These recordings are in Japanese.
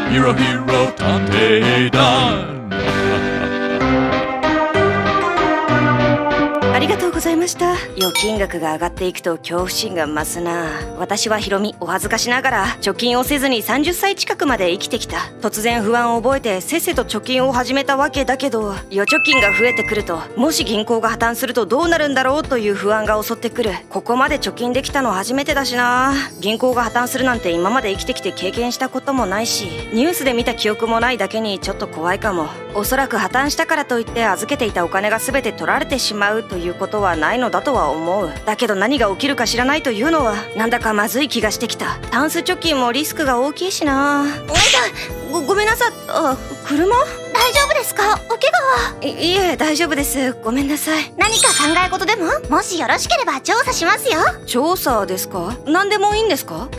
ヒロヒロ探偵団。 ありがとうございました。預金額が上がっていくと恐怖心が増すな。私はヒロミ、お恥ずかしながら貯金をせずに30歳近くまで生きてきた。突然不安を覚えてせっせと貯金を始めたわけだけど、預貯金が増えてくると、もし銀行が破綻するとどうなるんだろうという不安が襲ってくる。ここまで貯金できたの初めてだしな。銀行が破綻するなんて今まで生きてきて経験したこともないし、ニュースで見た記憶もないだけにちょっと怖いかも。おそらく破綻したからといって預けていたお金が全て取られてしまうということはないのだとは思う。だけど何が起きるか知らないというのはなんだかまずい気がしてきた。タンス貯金もリスクが大きいしな。お姉さん、ごめんなさい。車？ 大丈夫ですか？お怪我は？ いえ、大丈夫です。ごめんなさい。 何か考え事でも？もしよろしければ調査しますよ。 調査ですか？何でもいいんですか？ はい、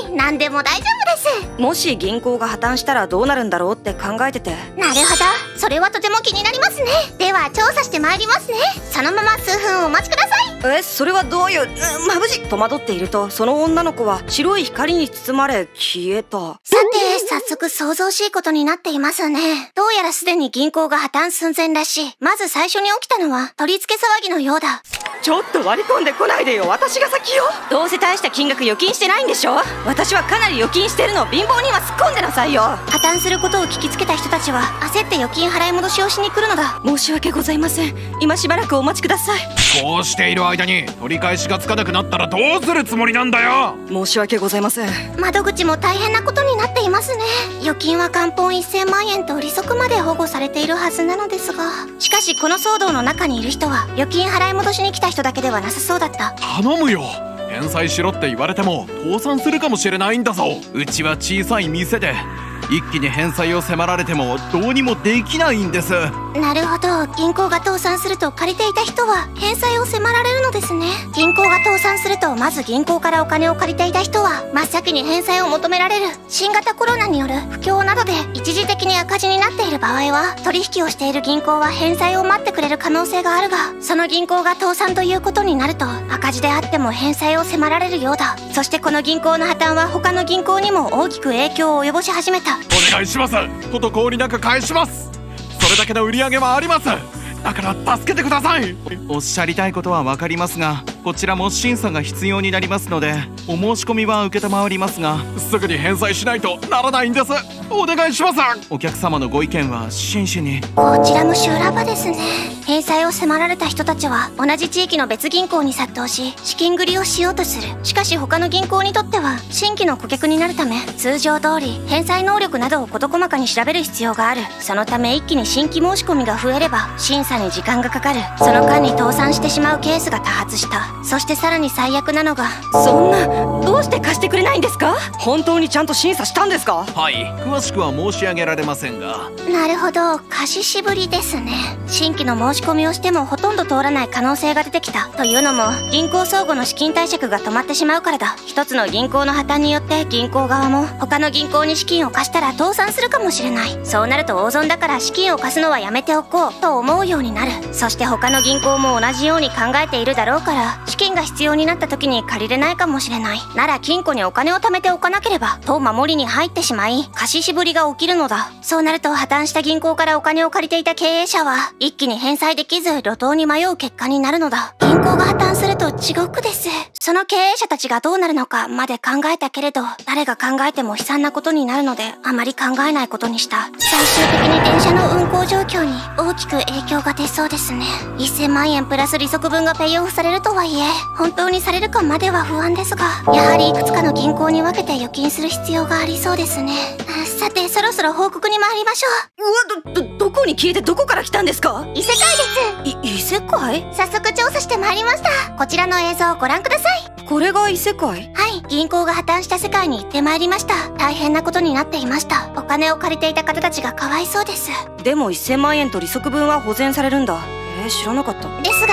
何でも大丈夫です。 もし銀行が破綻したらどうなるんだろうって考えてて。 なるほど、それはとても気になりますね。では調査してまいりますね。そのまま数分お待ちください。 それはどういう、眩しい。戸惑っているとその女の子は白い光に包まれ消えた。 さて、早速想像しいことになっていますね。どうやらすでに銀行が破綻寸前らしい。まず最初に起きたのは取り付け騒ぎのようだ。 ちょっと割り込んでこないでよ。私が先よ。どうせ大した金額預金してないんでしょ。私はかなり預金してるの。貧乏には突っ込んでなさいよ。 破綻することを聞きつけた人たちは焦って預金払い戻しをしに来るのだ。 申し訳ございません。今しばらくお待ちください。 こうしている間に取り返しがつかなくなったらどうするつもりなんだよ。 申し訳ございません。 窓口も大変なことになっていますね。預金は元本1000万円と利息まで保護されているはずなのですが、しかしこの騒動の中にいる人は預金払い戻しに来た人だけではなさそうだった。 頼むよ、返済しろって言われても倒産するかもしれないんだぞ。うちは小さい店で一気に返済を迫られてもどうにもできないんです。 なるほど、銀行が倒産すると借りていた人は返済を迫られるのですね。銀行が倒産するとまず銀行からお金を借りていた人は真っ先に返済を求められる。新型コロナによる不況などで一時的に赤字になっている場合は、取引をしている銀行は返済を待ってくれる可能性があるが、その銀行が倒産ということになると赤字であっても返済を迫られるようだ。そしてこの銀行の破綻は他の銀行にも大きく影響を及ぼし始めた。 お願いします。滞りなく返します。それだけの売り上げはあります。だから助けてください。 おっしゃりたいことは分かりますが、こちらも審査が必要になりますので、お申し込みは承りますが、 すぐに返済しないとならないんです。お願いします。 お客様のご意見は真摯に。 こちらも修羅場ですね。返済を迫られた人たちは同じ地域の別銀行に殺到し、資金繰りをしようとする。しかし他の銀行にとっては新規の顧客になるため、通常通り返済能力などを事細かに調べる必要がある。そのため一気に新規申し込みが増えれば審査に時間がかかる。その間に倒産してしまうケースが多発した。そしてさらに最悪なのが、 そんな、どうして貸してくれないんですか？本当にちゃんと審査したんですか？ はい、詳しくは申し上げられませんが。 なるほど、貸し渋りですね。新規の申し込みをしてもほとんど通らない可能性が出てきた。というのも銀行相互の資金貸借が止まってしまうからだ。一つの銀行の破綻によって銀行側も他の銀行に資金を貸したら倒産するかもしれない。そうなると大損だから資金を貸すのはやめておこうと思うようになる。そして他の銀行も同じように考えているだろうから、資金が必要になった時に借りれないかもしれない。なら金庫にお金を貯めておかなければと守りに入ってしまい、貸し渋りが起きるのだ。そうなると破綻した銀行からお金を借りていた経営者は一気に返済できず路頭に迷う結果になるのだ。銀行が破綻すると地獄です。その経営者たちがどうなるのかまで考えたけれど、誰が考えても悲惨なことになるのであまり考えないことにした。最終的に電車の運行状況に大きく影響が出そうですね。1000万円プラス利息分がペイオフされるとはいえ、本当にされるかまでは不安ですが、やはりいくつかの銀行に分けて預金する必要がありそうですね。さて、そろそろ報告に参りましょうわ、どこに消えてどこから来たんですか？ 異世界です。 異世界？ 早速調査してまいりました。こちらの映像をご覧ください。 これが異世界？ はい、銀行が破綻した世界に行ってまいりました。大変なことになっていました。お金を借りていた方たちがかわいそうです。 でも1000万円と利息分は保全されるんだ。知らなかった。 ですが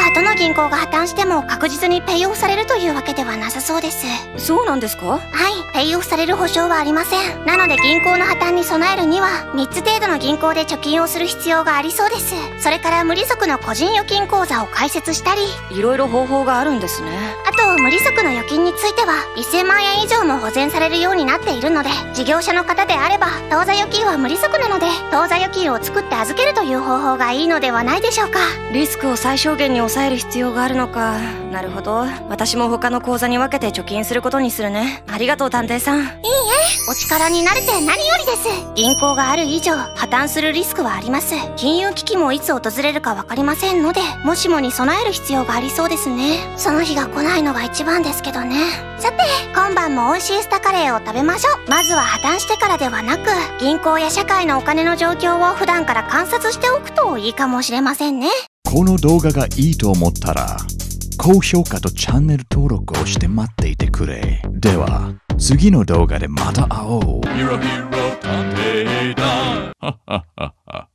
どの銀行が破綻しても確実にペイオフされるというわけではなさそうです。 そうなんですか？ はい、ペイオフされる保証はありません。なので銀行の破綻に備えるには3つ程度の銀行で貯金をする必要がありそうです。それから無利息の個人預金口座を開設したり、 いろいろ方法があるんですね。 あと無利息の預金については1000万円以上も保全されるようになっているので、事業者の方であれば当座預金は無利息なので当座預金を作って預けるという方法がいいのではないでしょうか。 リスクを最小限に抑える必要があるのか。なるほど。私も他の口座に分けて貯金することにするね。ありがとう探偵さん。 いいえ、お力になれて何よりです。銀行がある以上破綻するリスクはあります。金融危機もいつ訪れるか分かりませんので、もしもに備える必要がありそうですね。その日が来ないのが一番ですけどね。さて、今晩も美味しいスタカレーを食べましょう。まずは破綻してからではなく、銀行や社会のお金の状況を普段から観察しておくといいかもしれませんね。 この動画がいいと思ったら高評価とチャンネル登録をして待っていてくれ。では次の動画でまた会おう。